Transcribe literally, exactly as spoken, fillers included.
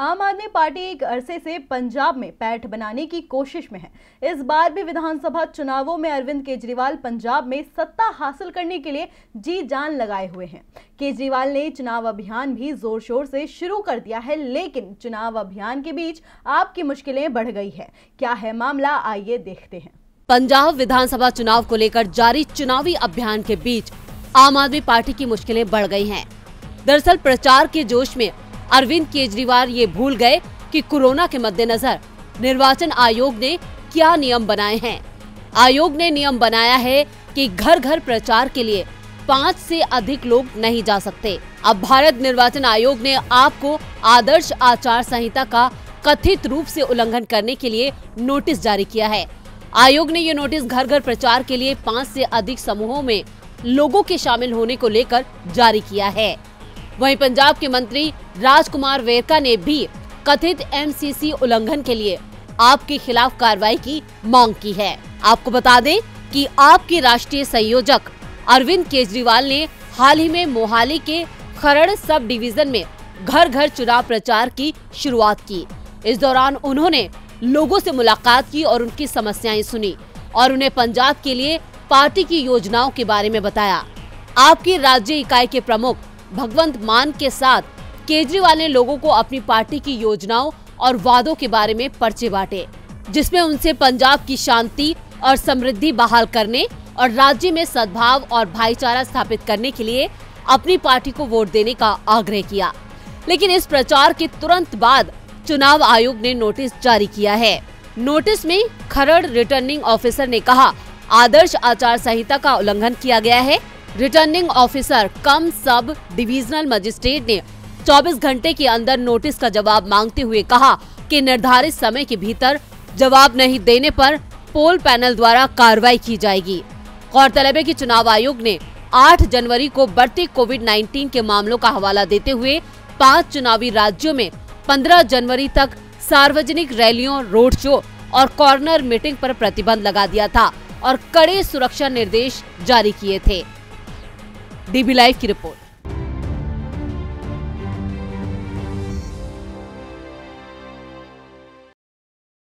आम आदमी पार्टी एक अरसे से पंजाब में पैठ बनाने की कोशिश में है। इस बार भी विधानसभा चुनावों में अरविंद केजरीवाल पंजाब में सत्ता हासिल करने के लिए जी जान लगाए हुए हैं। केजरीवाल ने चुनाव अभियान भी जोर शोर से शुरू कर दिया है, लेकिन चुनाव अभियान के बीच आपकी मुश्किलें बढ़ गई है। क्या है मामला, आइए देखते हैं। पंजाब विधानसभा चुनाव को लेकर जारी चुनावी अभियान के बीच आम आदमी पार्टी की मुश्किलें बढ़ गई हैं। दरअसल प्रचार के जोश में अरविंद केजरीवाल ये भूल गए कि कोरोना के मद्देनजर निर्वाचन आयोग ने क्या नियम बनाए हैं। आयोग ने नियम बनाया है कि घर घर प्रचार के लिए पाँच से अधिक लोग नहीं जा सकते। अब भारत निर्वाचन आयोग ने आपको आदर्श आचार संहिता का कथित रूप से उल्लंघन करने के लिए नोटिस जारी किया है। आयोग ने ये नोटिस घर घर प्रचार के लिए पाँच से अधिक समूहों में लोगों के शामिल होने को लेकर जारी किया है। वहीं पंजाब के मंत्री राजकुमार वेरका ने भी कथित एमसीसी उल्लंघन के लिए आपके खिलाफ कार्रवाई की मांग की है। आपको बता दें कि आपके राष्ट्रीय संयोजक अरविंद केजरीवाल ने हाल ही में मोहाली के खरड़ सब डिवीजन में घर घर चुनाव प्रचार की शुरुआत की। इस दौरान उन्होंने लोगों से मुलाकात की और उनकी समस्याएं सुनी और उन्हें पंजाब के लिए पार्टी की योजनाओं के बारे में बताया। आपकी राज्य इकाई के प्रमुख भगवंत मान के साथ केजरीवाल ने लोगों को अपनी पार्टी की योजनाओं और वादों के बारे में पर्चे बांटे, जिसमें उनसे पंजाब की शांति और समृद्धि बहाल करने और राज्य में सद्भाव और भाईचारा स्थापित करने के लिए अपनी पार्टी को वोट देने का आग्रह किया। लेकिन इस प्रचार के तुरंत बाद चुनाव आयोग ने नोटिस जारी किया है। नोटिस में खरड़ रिटर्निंग ऑफिसर ने कहा, आदर्श आचार संहिता का उल्लंघन किया गया है। रिटर्निंग ऑफिसर कम सब डिविजनल मजिस्ट्रेट ने चौबीस घंटे के अंदर नोटिस का जवाब मांगते हुए कहा कि निर्धारित समय के भीतर जवाब नहीं देने पर पोल पैनल द्वारा कार्रवाई की जाएगी। गौरतलब है कि चुनाव आयोग ने आठ जनवरी को बढ़ते कोविड उन्नीस के मामलों का हवाला देते हुए पाँच चुनावी राज्यों में पंद्रह जनवरी तक सार्वजनिक रैलियों, रोड शो और कॉर्नर मीटिंग पर प्रतिबंध लगा दिया था और कड़े सुरक्षा निर्देश जारी किए थे। डीबी लाइव की रिपोर्ट।